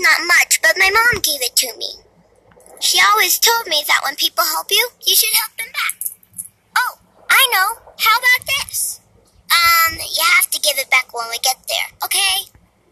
not much, but my mom gave it to me. She always told me that when people help you, you should help them back. Oh, I know. How about this? You have to give it back when we get there, okay?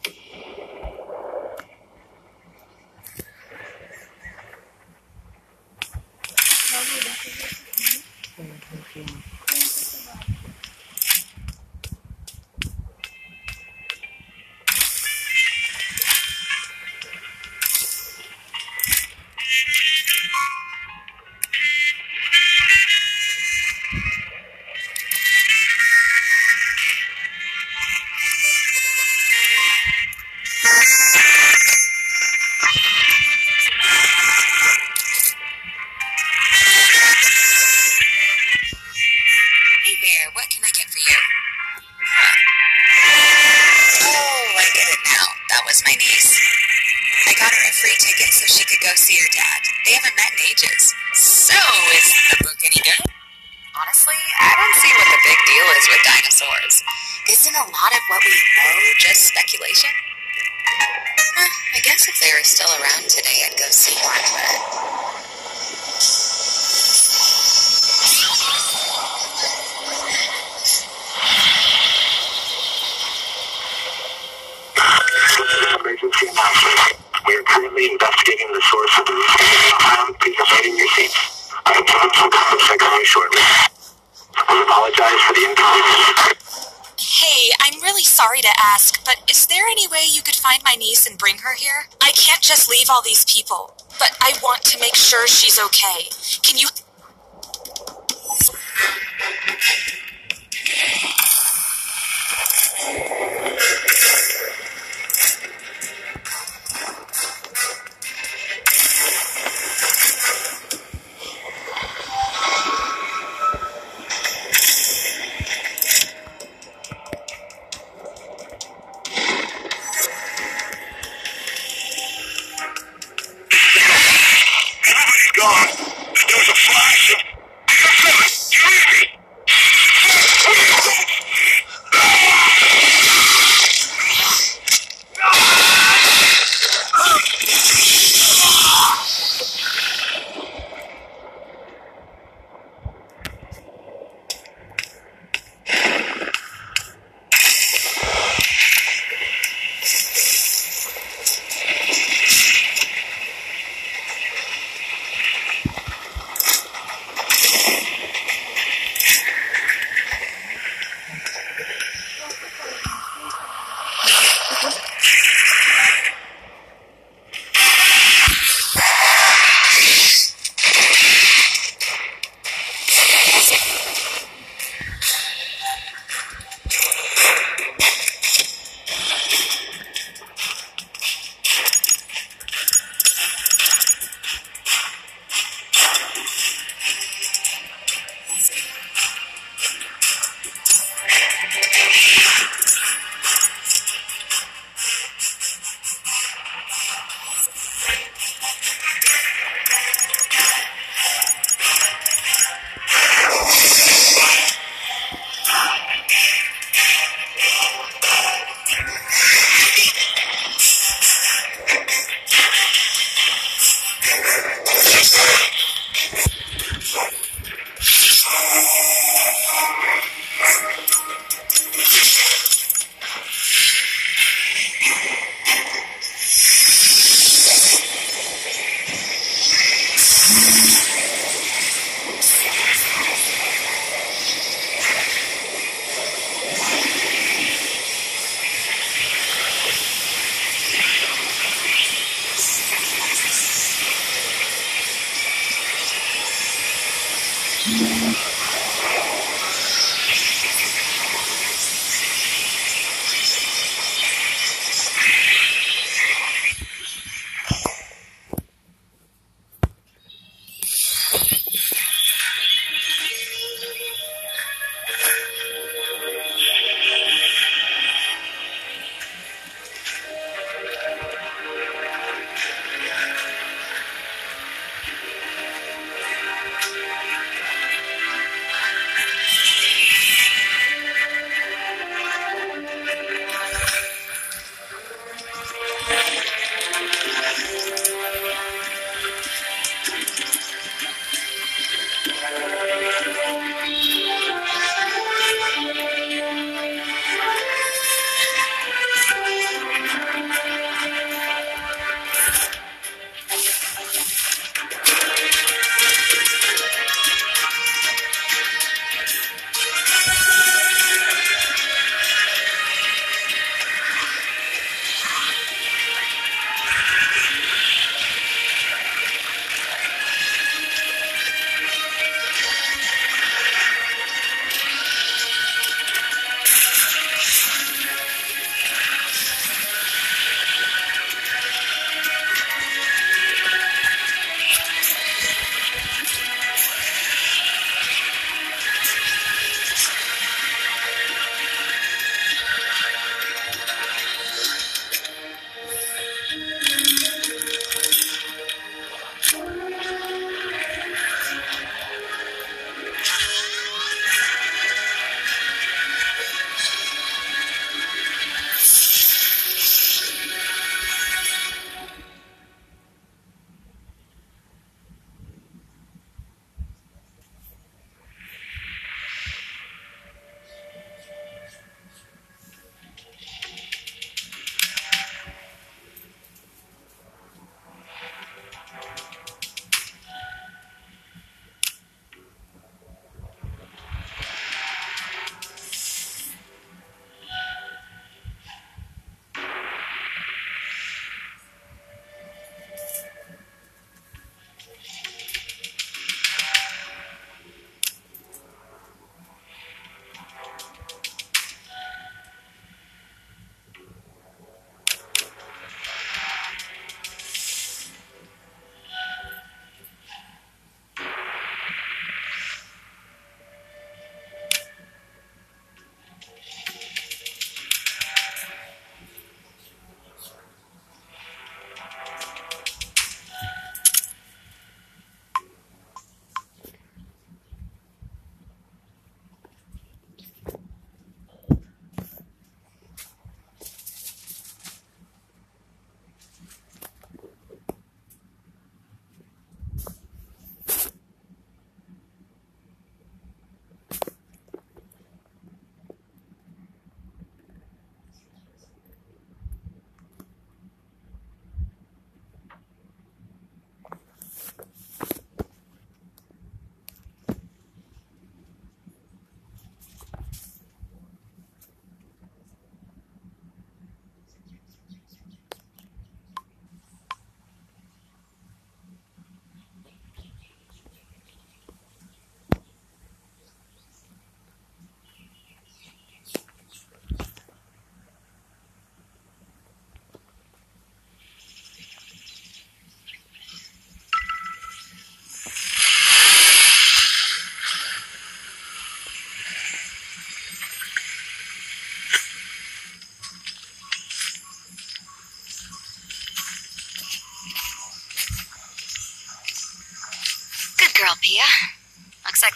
Isn't a lot of what we know just speculation? I guess if they were still around today, I'd go see one, Emergency announcement. We are currently investigating the source of the recent. Please remain in your seats. Our attendants will come and check on you shortly. We apologize for the inconvenience. Hey, I'm really sorry to ask, but is there any way you could find my niece and bring her here? I can't just leave all these people, but I want to make sure she's okay. Can you...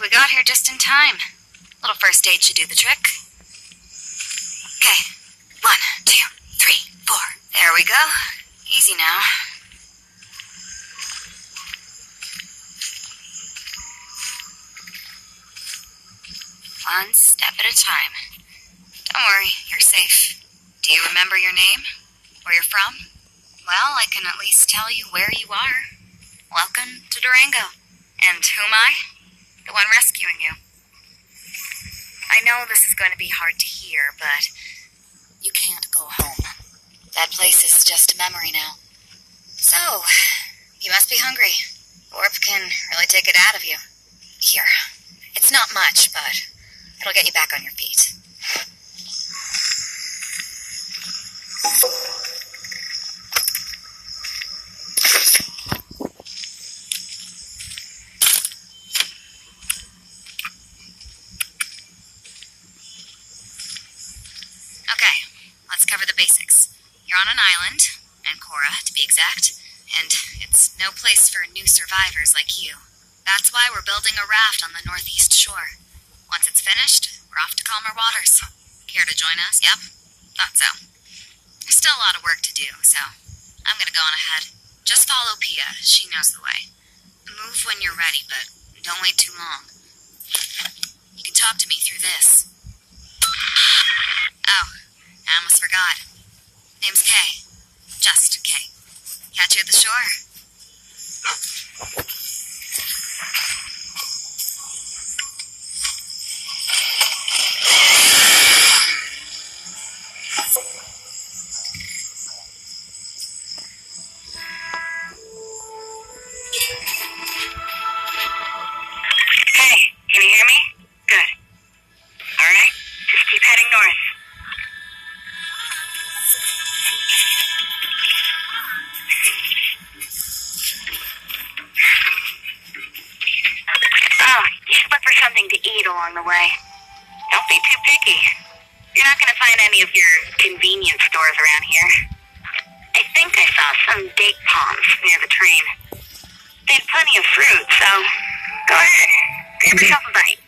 we got here just in time. A little first aid should do the trick. Okay. 1, 2, 3, 4. There we go. Easy now. One step at a time. Don't worry, you're safe. Do you remember your name? Where you're from? Well, I can at least tell you where you are. Welcome to Durango. And who am I? The one rescuing you. I know this is going to be hard to hear, but you can't go home. That place is just a memory now. So, you must be hungry. Warp can really take it out of you. Here. It's not much, but it'll get you back on your feet. Okay, let's cover the basics. You're on an island, Ancora to be exact, and it's no place for new survivors like you. That's why we're building a raft on the northeast shore. Once it's finished, we're off to calmer waters. Care to join us? Yep, thought so. There's still a lot of work to do, so I'm gonna go on ahead. Just follow Pia, she knows the way. Move when you're ready, but don't wait too long. You can talk to me through this. Oh, I almost forgot. Name's Kay. Just Kay. Catch you at the shore. Hey, can you hear me? Good. All right, just keep heading north. Oh, you should look for something to eat along the way. Don't be too picky. You're not going to find any of your convenience stores around here. I think I saw some date palms near the train. They had plenty of fruit, so go ahead. Grab yourself a bite.